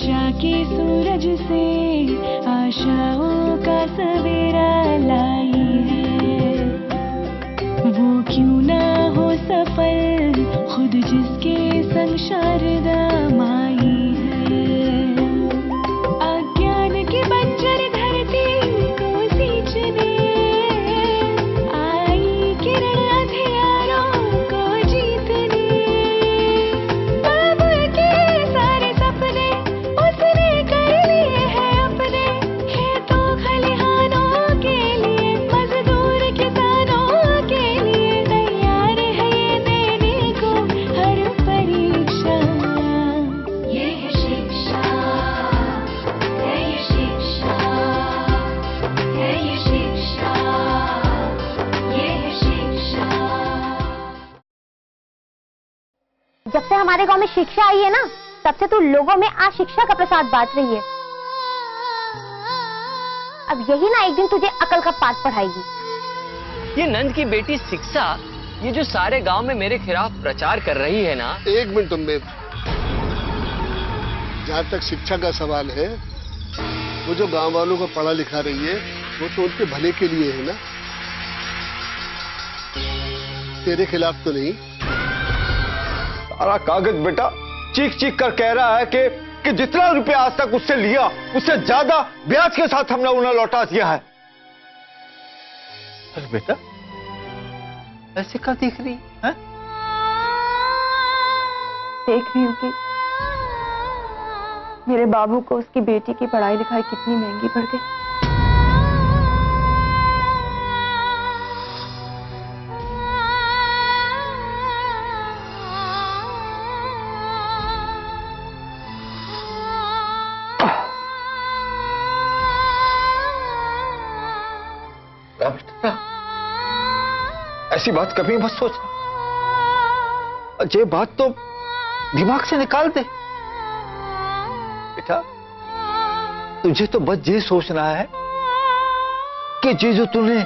शिक्षा के सूरज से आशाओं का सवेरा लाई है। वो क्यों ना हो सफल खुद जिसके संग शारदा माई है। अज्ञान की बंजर धरती को सींचने आई किरण अंधियारों को जीतने। बाबुल के सारे सपने उसने कर लिए हैं अपने। खेतों खलिहानों के लिए मजदूर किसानों के लिए तैयार है ये देने को हर परीक्षा। ये है शिक्षा, है ये शिक्षा, है ये शिक्षा, ये है शिक्षा। जब से हमारे गांव में शिक्षा आई है ना, तब से तू लोगों में अशिक्षा का प्रसाद बांट रही है। अब यही ना एक दिन तुझे अकल का पाठ पढ़ाएगी। ये नंद की बेटी शिक्षा, ये जो सारे गांव में मेरे खिलाफ प्रचार कर रही है ना। एक मिनट उम्मीद, जहाँ तक शिक्षा का सवाल है, वो जो गांव वालों को पढ़ा लिखा रही है वो तो उनके भले के लिए है ना, तेरे खिलाफ तो नहीं। सारा कागज बेटा चीख चीख कर कह रहा है कि जितना रुपया आज तक उससे लिया उससे ज्यादा ब्याज के साथ हमने उन्हें लौटा दिया है। अरे बेटा ऐसे क्या देख रही है? देख रही हूँ कि मेरे बाबू को उसकी बेटी की पढ़ाई लिखाई कितनी महंगी पड़ गई। बेटा ऐसी बात कभी मत सोचना। ये बात तो दिमाग से निकाल दे बेटा। तुझे तो बस ये सोचना है कि ये जो तूने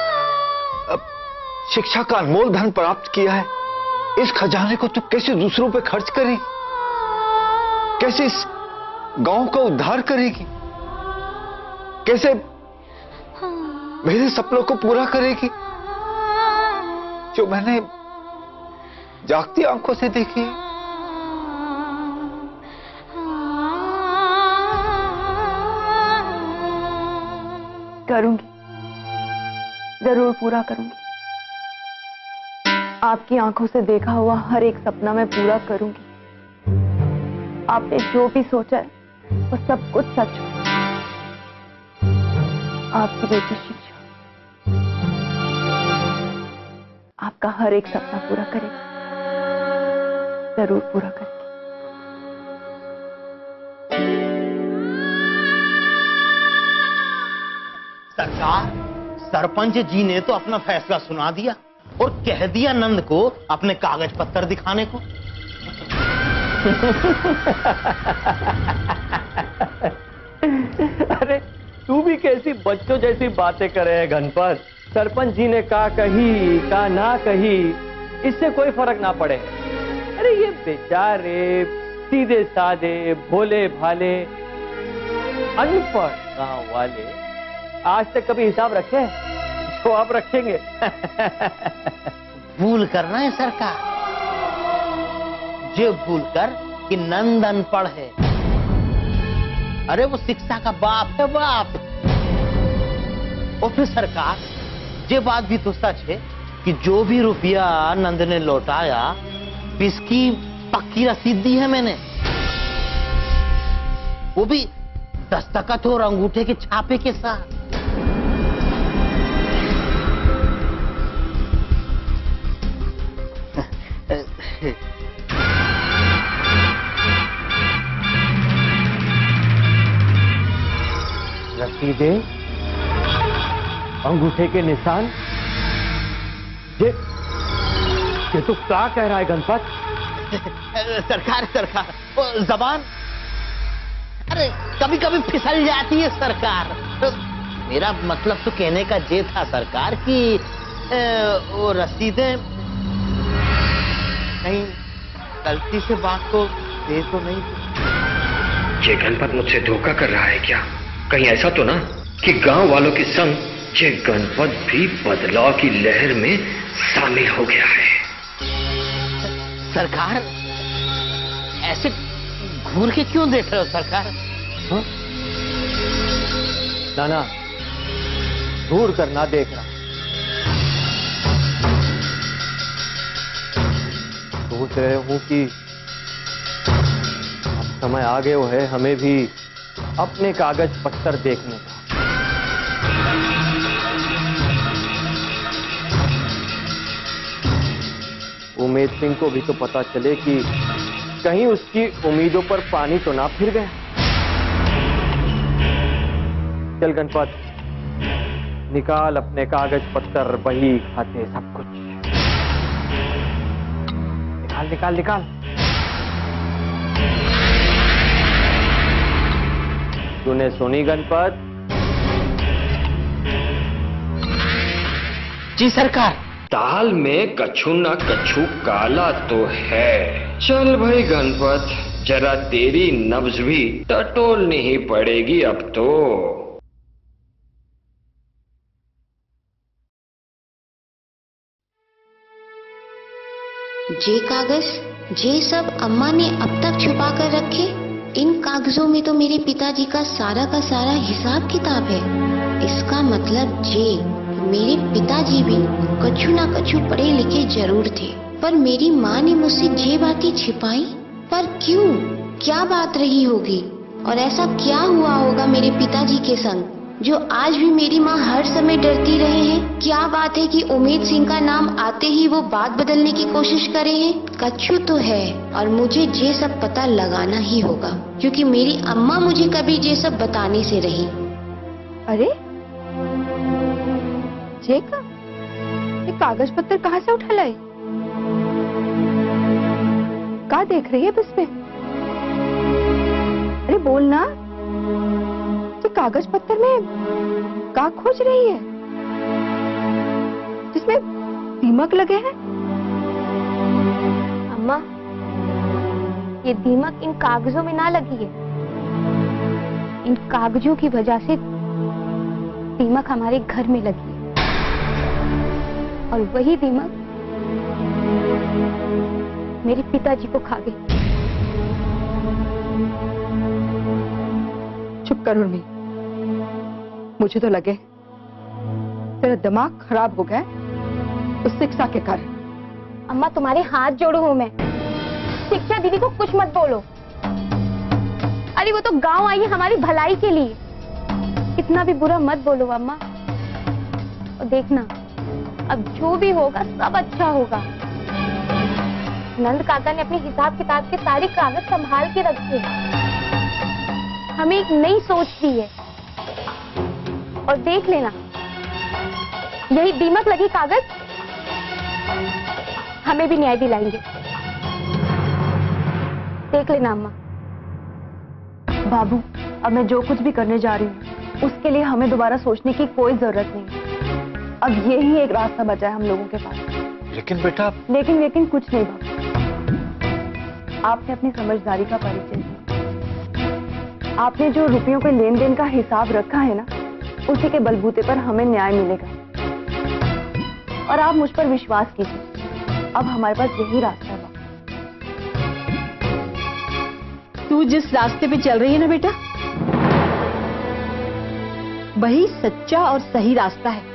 शिक्षा का अनमोल धन प्राप्त किया है, इस खजाने को तू कैसे दूसरों पे खर्च करेगी, कैसे इस गांव का उद्धार करेगी, कैसे मेरे सपनों को पूरा करेगी जो मैंने जागती आंखों से देखी है। करूंगी, जरूर पूरा करूंगी। आपकी आंखों से देखा हुआ हर एक सपना मैं पूरा करूंगी। आपने जो भी सोचा है वो सब कुछ सच है। आपकी बेटी शिक्षा आपका हर एक सपना पूरा करेगी, जरूर पूरा करेगी। सरकार, सरपंच जी ने तो अपना फैसला सुना दिया और कह दिया नंद को अपने कागज पत्तर दिखाने को। अरे तू भी कैसी बच्चों जैसी बातें कर रहे हैं गणपत। सरपंच जी ने कहा ना कही, इससे कोई फर्क ना पड़े। अरे ये बेचारे सीधे साधे भोले भाले अनपढ़ गांव वाले आज तक कभी हिसाब रखे जो आप रखेंगे? भूल करना है सरकार, जो भूल कर कि नंद अनपढ़ है। अरे वो शिक्षा का बाप है, बाप। और फिर सरकार, ये बात भी तो सच है कि जो भी रुपया नंद ने लौटाया इसकी पक्की रसीद दी है मैंने, वो भी दस्तखत और अंगूठे के छापे के साथ। रसीदें, अंगूठे के निशान, ये तू क्या कह रहा है गणपत? सरकार, वो जबान अरे कभी कभी फिसल जाती है सरकार। तो मेरा मतलब तो कहने का ये था सरकार कि वो रसीदें कहीं गलती से बात को दे तो नहीं। ये गणपत मुझसे धोखा कर रहा है क्या? कहीं ऐसा तो ना कि गांव वालों के संग ये गणपत भी बदलाव की लहर में शामिल हो गया है। सरकार ऐसे घूर के क्यों देख रहे हो सरकार? हाँ? नाना, घूर कर ना देख रहा, सोच रहे हूं कि अब समय आ गया है हमें भी अपने कागज पत्तर देखने का। उमेद सिंह को भी तो पता चले कि कहीं उसकी उम्मीदों पर पानी तो ना फिर गया। चल गणपत, निकाल अपने कागज पत्तर, बही खाते सब कुछ निकाल निकाल निकाल। तूने सुनी गणपत? जी सरकार। दाल में कछु ना कछु काला तो है। चल भाई गणपत, जरा तेरी नब्ज भी टटोलनी ही पड़ेगी अब तो। जे कागज, जे सब अम्मा ने अब तक छुपा कर रखे, इन कागजों में तो मेरे पिताजी का सारा हिसाब किताब है। इसका मतलब जे मेरे पिताजी भी कछु ना कछु पढ़े लिखे जरूर थे, पर मेरी माँ ने मुझसे जे बातें छिपाई। पर क्यों? क्या बात रही होगी? और ऐसा क्या हुआ होगा मेरे पिताजी के संग जो आज भी मेरी माँ हर समय डरती रहे हैं? क्या बात है कि उमेद सिंह का नाम आते ही वो बात बदलने की कोशिश करे हैं? कछु तो है और मुझे ये सब पता लगाना ही होगा, क्योंकि मेरी अम्मा मुझे कभी ये सब बताने से रही। अरे ये कागज पत्तर कहाँ से उठा लाए? क्या देख रही है बस में? अरे बोल ना, ये कागज पत्तर में क्या खोज रही है जिसमें दीमक लगे हैं? अम्मा, ये दीमक इन कागजों में ना लगी है। इन कागजों की वजह से दीमक हमारे घर में लगी है, और वही दीमक मेरे पिताजी को खा गई। चुप कर उर्मी, मुझे तो लगे तेरा दिमाग खराब हो गया उस शिक्षा के कारण। अम्मा, तुम्हारे हाथ जोड़ू हूं मैं, शिक्षा दीदी को कुछ मत बोलो। अरे वो तो गांव आई है हमारी भलाई के लिए, इतना भी बुरा मत बोलो अम्मा। और देखना, अब जो भी होगा सब अच्छा होगा। नंद काका ने अपने हिसाब किताब के सारे कागज संभाल के रखे, हमें एक नई सोच दी है। और देख लेना, यही दीमक लगी कागज हमें भी न्याय दिलाएंगे। देख लेना अम्मा। बाबू, अब मैं जो कुछ भी करने जा रही हूँ उसके लिए हमें दोबारा सोचने की कोई जरूरत नहीं। अब ये ही एक रास्ता बचा है हम लोगों के पास। लेकिन बेटा, लेकिन कुछ नहीं बाबू, आपने अपनी समझदारी का परिचय दिया। आपने जो रुपयों के लेन देन का हिसाब रखा है ना, उसी के बलबूते पर हमें न्याय मिलेगा। और आप मुझ पर विश्वास कीजिए, अब हमारे पास यही रास्ता है। तू जिस रास्ते पे चल रही है ना बेटा, वही सच्चा और सही रास्ता है।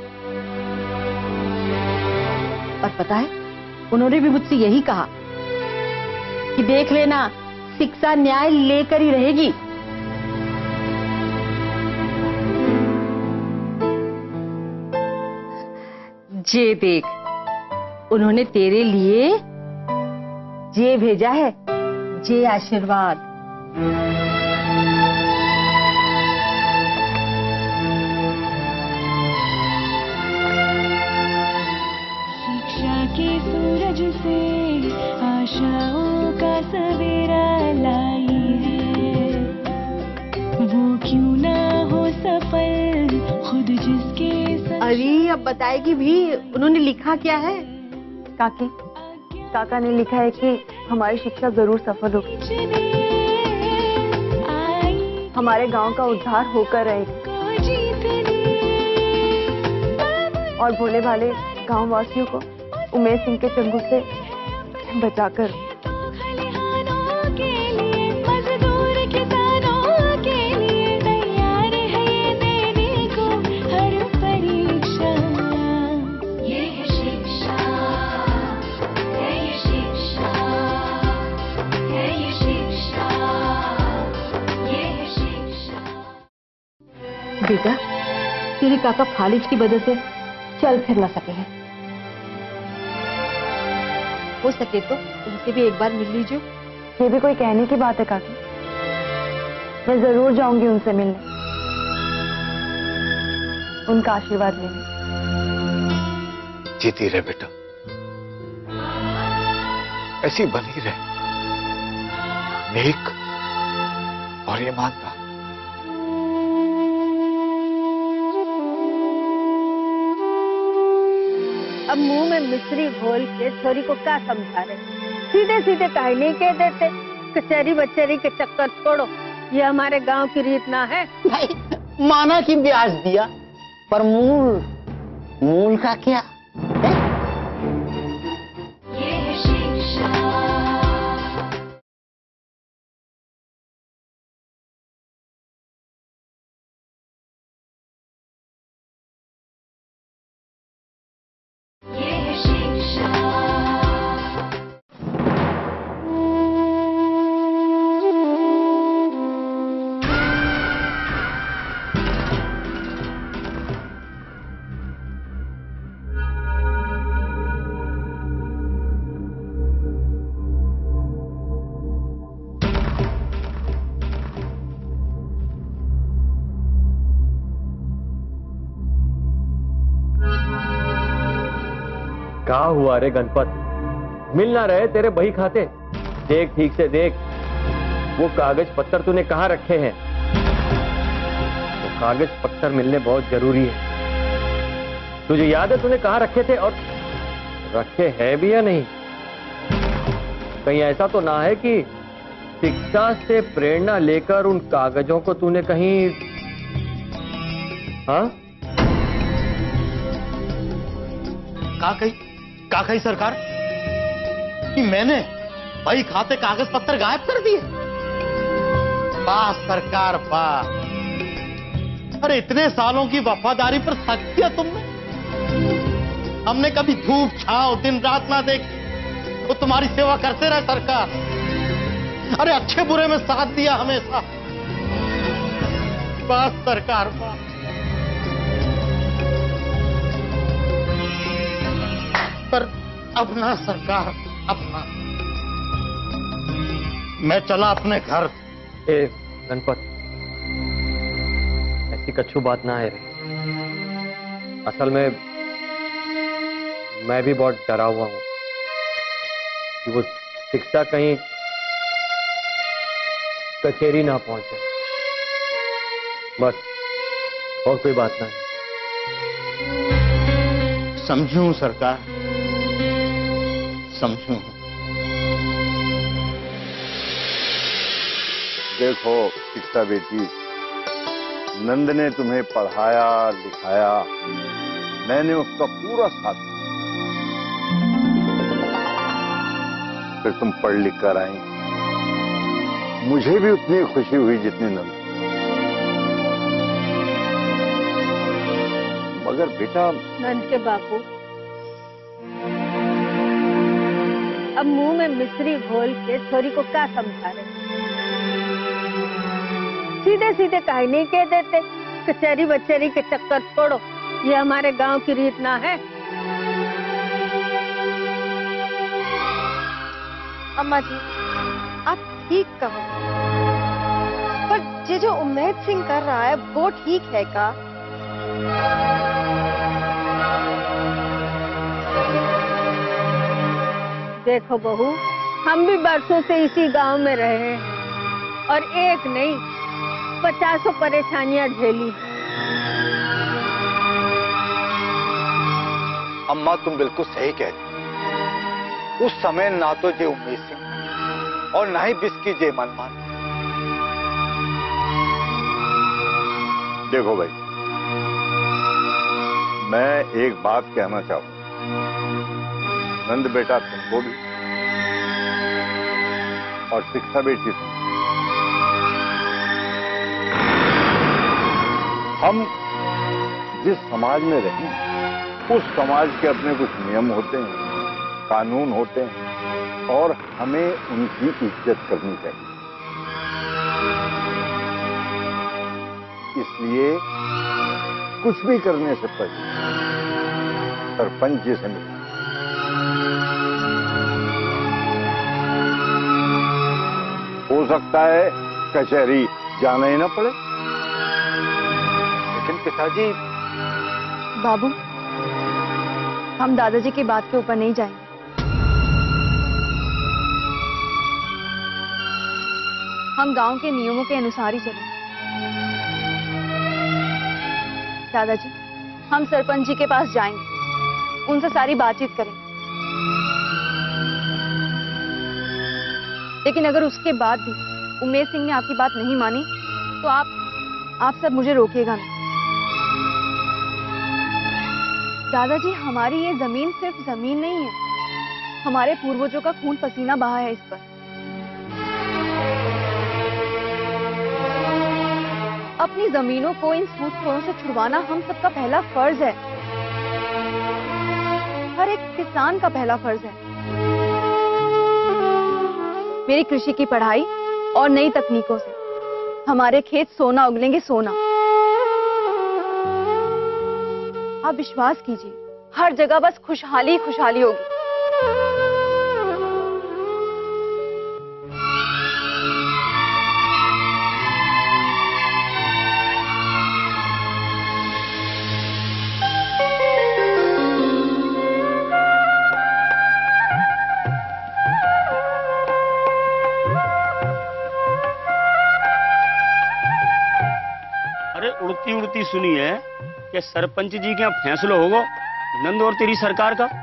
और पता है, उन्होंने भी मुझसे यही कहा कि देख लेना, शिक्षा न्याय लेकर ही रहेगी। जे देख, उन्होंने तेरे लिए जे भेजा है, जे आशीर्वाद। शिक्षा के सूरज से आशाओं का सवेरा लाई है, वो क्यों ना हो सफल खुद जिसके अरे अब बताएगी भी, उन्होंने लिखा क्या है? काका ने लिखा है कि हमारी शिक्षा जरूर सफल होगी। हमारे गांव का उद्धार होकर रहेगा और भोले भाले गांव वासियों को उमेश सिंह के चंगुल से बचाकर। बेटा, तेरे काका फालिज की वजह से चल फिर ना सके हैं। हो सके तो उनसे भी एक बार मिल लीजिए। ये भी कोई कहने की बात है काकी? मैं जरूर जाऊंगी उनसे मिलने, उनका आशीर्वाद लेने। जीती रहे बेटा, ऐसी बनी रहे, नेक और ईमानदार। अब मुंह में मिश्री घोल के छोरी को क्या समझा रहे? सीधे सीधे काहे नहीं कह देते? कचहरी बचेरी के चक्कर छोड़ो, ये हमारे गांव की रीत ना है। भाई माना कि ब्याज दिया, पर मूल का क्या है? क्या हुआ रे गणपत? मिल ना रहे तेरे बही खाते? देख ठीक से देख, वो कागज पत्तर तूने कहाँ रखे हैं? वो कागज पत्तर मिलने बहुत जरूरी है। तुझे याद है तूने कहाँ रखे थे और रखे हैं भी या नहीं? कहीं ऐसा तो ना है कि शिक्षा से प्रेरणा लेकर उन कागजों को तूने कहीं हाँ का कही सरकार कि मैंने भाई खाते कागज पत्तर गायब कर दिए? वाह सरकार वाह! अरे इतने सालों की वफादारी पर शक किया तुमने। हमने कभी धूप छांव दिन रात ना देखी, वो तुम्हारी सेवा करते रहे सरकार। अरे अच्छे बुरे में साथ दिया हमेशा। वाह सरकार वाह! पर अपना सरकार अपना। मैं चला अपने घर। ए गणपत, ऐसी कच्छू बात ना है रे। असल में मैं भी बहुत डरा हुआ हूं कि वो शिक्षा कहीं कचहरी ना पहुंचे। बस और कोई बात नहीं। समझूं सरकार, समझूं। देखो शिक्षा बेटी, नंद ने तुम्हें पढ़ाया लिखाया, मैंने उसका पूरा साथ दिया। फिर तुम पढ़ लिख कर आई, मुझे भी उतनी खुशी हुई जितनी नंद। मगर बेटा, नंद के बापू, अब मुंह में मिश्री घोल के छोरी को क्या समझा रहे? सीधे सीधे काहे नहीं कह देते? कचहरी बचेरी के चक्कर छोड़ो, ये हमारे गांव की रीत ना है। अम्मा जी, आप ठीक कहो, पर ये जो उम्मेद सिंह कर रहा है वो ठीक है का? देखो बहू, हम भी बरसों से इसी गांव में रहे हैं और एक नहीं 50 परेशानियां झेली। अम्मा तुम बिल्कुल सही कहती। उस समय ना तो जे उमेश सिंह और ना ही बिस्की जे मनमान। देखो भाई, मैं एक बात कहना चाहूँ, नंद बेटा तुमको भी और शिक्षा बेटी तुम, हम जिस समाज में रहें उस समाज के अपने कुछ नियम होते हैं, कानून होते हैं और हमें उनकी इज्जत करनी चाहिए। इसलिए कुछ भी करने से पहले सरपंच जी से मिलना। हो सकता है कचहरी जाना ही ना पड़े। लेकिन पिताजी। बाबू, हम दादाजी की बात के ऊपर नहीं जाएंगे। हम गांव के नियमों के अनुसार ही चलेंगे। दादाजी, हम सरपंच जी के पास जाएंगे, उनसे सारी बातचीत करेंगे। लेकिन अगर उसके बाद भी उमेश सिंह ने आपकी बात नहीं मानी तो आप सब मुझे रोकिएगा नहीं। दादाजी, हमारी ये जमीन सिर्फ जमीन नहीं है, हमारे पूर्वजों का खून पसीना बहा है इस पर। अपनी जमीनों को इन सूदखोरों से छुड़वाना हम सबका पहला फर्ज है, हर एक किसान का पहला फर्ज है। मेरी कृषि की पढ़ाई और नई तकनीकों से हमारे खेत सोना उगलेंगे, सोना। आप विश्वास कीजिए, हर जगह बस खुशहाली ही खुशहाली होगी। उड़ती उड़ती सुनी है कि सरपंच जी के यहाँ फैसला होगा नंद और तेरी सरकार का।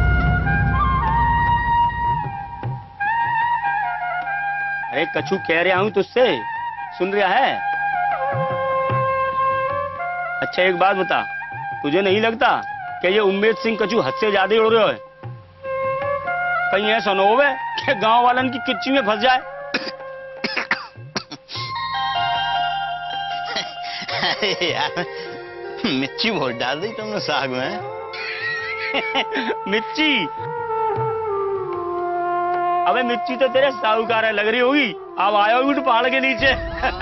अरे कछु कह रहा हूं तुझसे, सुन रहा है? अच्छा एक बात बता, तुझे नहीं लगता कि ये उम्मेद सिंह कछु हद से ज्यादा उड़ रहे हो? कहीं ऐसा न होवे कि गांव वालन की किच्ची में फंस जाए। अरे यार, मिर्ची बहुत डाल दी तुमने साग में। मिर्ची? अबे मिर्ची तो तेरे साहूकार है लग रही होगी। अब आयो भी पहाड़ के नीचे।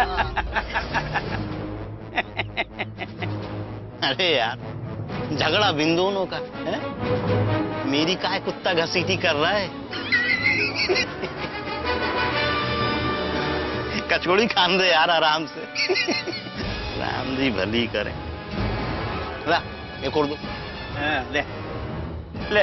अरे यार, झगड़ा बिन दोनों का है? मेरी काय कुत्ता घसीटी कर रहा है। कचौड़ी खान दे यार आराम से। राम जी भली करें। ला, एक और दो। ले ले।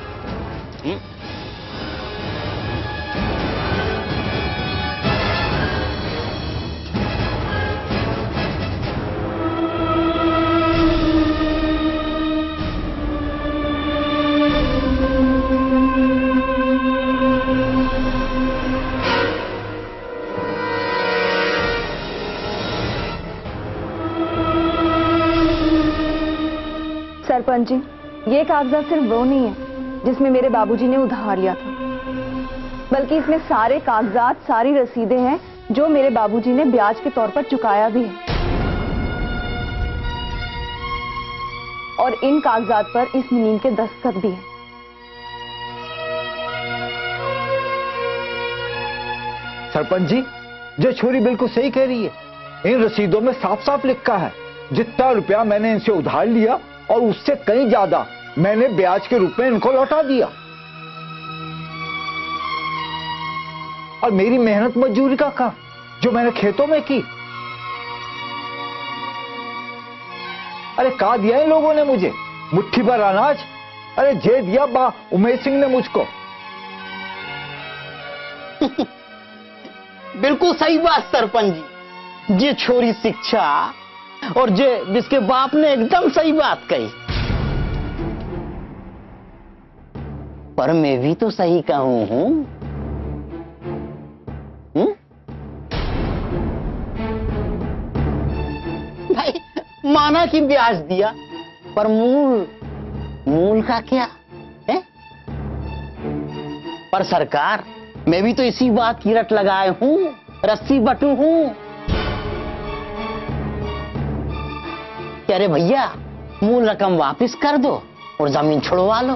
सरपंच जी, ये कागजात सिर्फ वो नहीं है जिसमें मेरे बाबूजी ने उधार लिया था, बल्कि इसमें सारे कागजात, सारी रसीदें हैं जो मेरे बाबूजी ने ब्याज के तौर पर चुकाया भी है। और इन कागजात पर इस मुनीम के दस्तखत भी हैं। सरपंच जी, जो छोरी बिल्कुल सही कह रही है। इन रसीदों में साफ साफ लिखा है जितना रुपया मैंने इनसे उधार लिया और उससे कहीं ज्यादा मैंने ब्याज के रूप में इनको लौटा दिया। और मेरी मेहनत मजदूरी का काम जो मैंने खेतों में की, अरे कहा दिया इन लोगों ने मुझे? मुट्ठी भर अनाज? अरे जे दिया बा उमेश सिंह ने मुझको। बिल्कुल सही बात सरपंच जी। जे छोरी शिक्षा और जे जिसके बाप ने एकदम सही बात कही। पर मैं भी तो सही कहूं हूं। भाई दुनिया की ब्याज दिया, पर मूल का क्या है? पर सरकार, मैं भी तो इसी बात की रट लगाए हूं, रस्सी बटू हूं। कि अरे भैया, मूल रकम वापस कर दो और जमीन छुड़वा लो।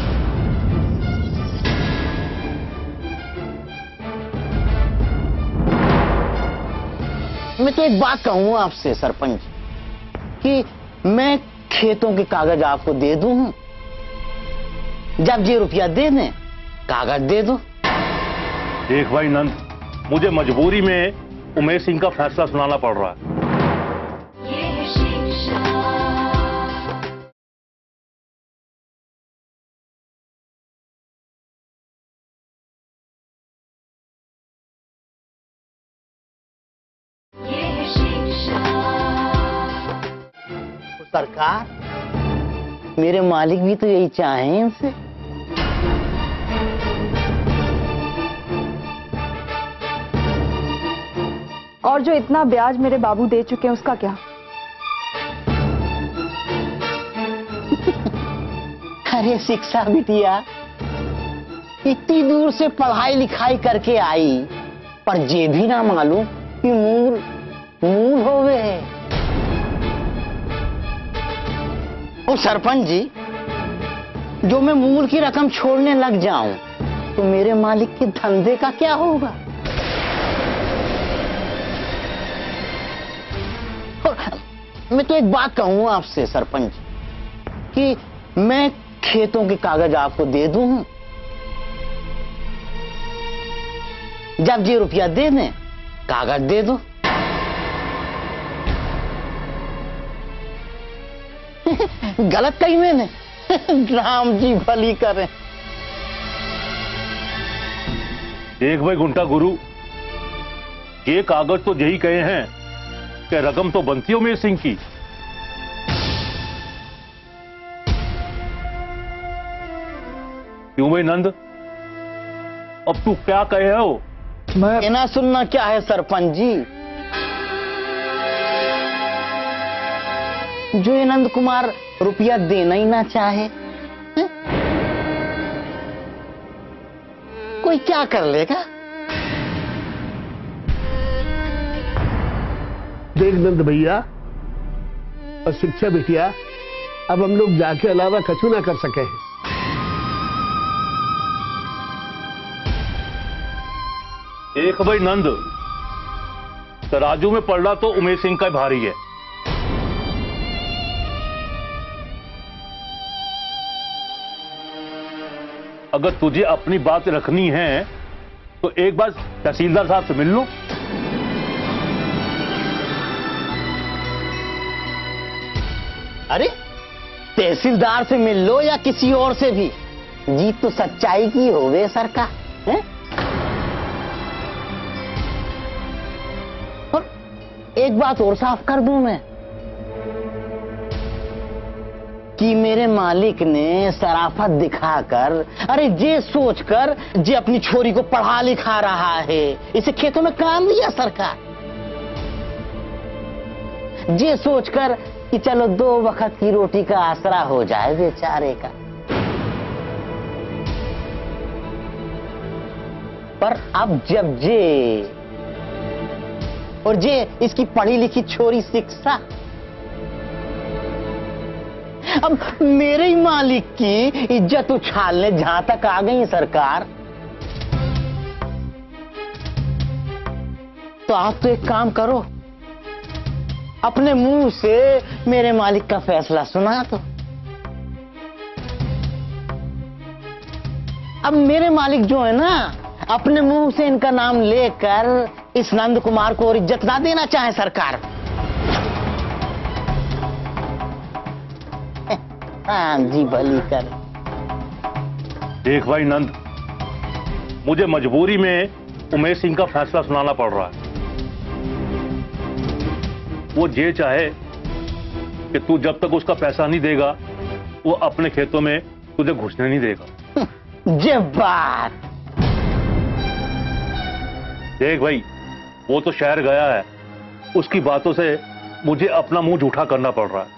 मैं तो एक बात कहूं आपसे सरपंच, कि मैं खेतों के कागज आपको दे दूं, जब ये रुपया दे दें कागज दे दो। देख भाई नंद, मुझे मजबूरी में उमेश सिंह का फैसला सुनाना पड़ रहा है। सरकार, मेरे मालिक भी तो यही चाहें इनसे। और जो इतना ब्याज मेरे बाबू दे चुके हैं उसका क्या? अरे शिक्षा बिटिया, इतनी दूर से पढ़ाई लिखाई करके आई, पर ये भी ना मालूम कि मूल होवे है। और सरपंच जी, जो मैं मूल की रकम छोड़ने लग जाऊं तो मेरे मालिक के धंधे का क्या होगा? मैं तो एक बात कहूं आपसे सरपंच, कि मैं खेतों के कागज आपको दे दूं, जब ये रुपया दे दें कागज दे दो। गलत कही मैंने? राम जी भली करें। देख भाई गुंटा गुरु, ये कागज तो यही कहे हैं कि रकम तो बनती है उमेश सिंह की। क्यों भाई नंद, अब तू क्या कहे हो? मैं ना सुनना क्या है सरपंच जी? जो ये नंद कुमार रुपया देना ही ना चाहे, है? कोई क्या कर लेगा? देख नंद भैया और शिक्षा बिटिया, अब हम लोग जाके अलावा कछु ना कर सके हैं। एक भाई नंद, तराजू में पलड़ा तो उमेश सिंह का भारी है। अगर तुझे अपनी बात रखनी है तो एक बार तहसीलदार साहब से मिल लो। अरे तहसीलदार से मिल लो या किसी और से भी, जीत तो सच्चाई की होवे सरकार, है? और एक बात और साफ कर दूं मैं, कि मेरे मालिक ने शराफत दिखाकर, अरे ये सोचकर जे अपनी छोरी को पढ़ा लिखा रहा है, इसे खेतों में काम दिया सरकार। ये सोचकर कि चलो 2 वक्त की रोटी का आसरा हो जाए बेचारे का। पर अब जब जे इसकी पढ़ी लिखी छोरी शिक्षा, अब मेरे ही मालिक की इज्जत उछालने जहां तक आ गई सरकार, तो आप तो एक काम करो, अपने मुंह से मेरे मालिक का फैसला सुना दो। अब मेरे मालिक जो है ना, अपने मुंह से इनका नाम लेकर इस नंद कुमार को और इज्जत ना देना चाहे सरकार। हाँ जी भली कर। देख भाई नंद, मुझे मजबूरी में उमेश सिंह का फैसला सुनाना पड़ रहा है। वो ये चाहे कि तू जब तक उसका पैसा नहीं देगा, वो अपने खेतों में तुझे घुसने नहीं देगा। ये बात देख भाई, वो तो शहर गया है, उसकी बातों से मुझे अपना मुंह झूठा करना पड़ रहा है।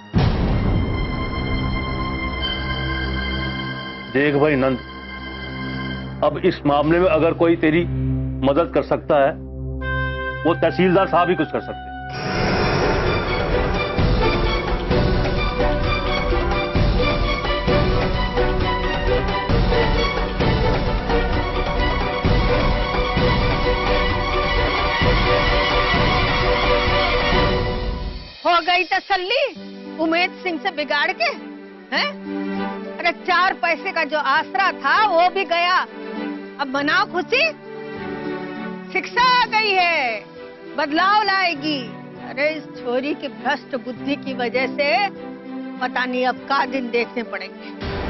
देख भाई नंद, अब इस मामले में अगर कोई तेरी मदद कर सकता है वो तहसीलदार साहब ही कुछ कर सकते हैं। हो गई तसल्ली उमेद सिंह से बिगाड़ के, हैं? अरे 4 पैसे का जो आसरा था वो भी गया, अब मनाओ खुशी। शिक्षा आ गई है, बदलाव लाएगी। अरे इस छोरी की भ्रष्ट बुद्धि की वजह से पता नहीं अब का दिन देखने पड़ेंगे।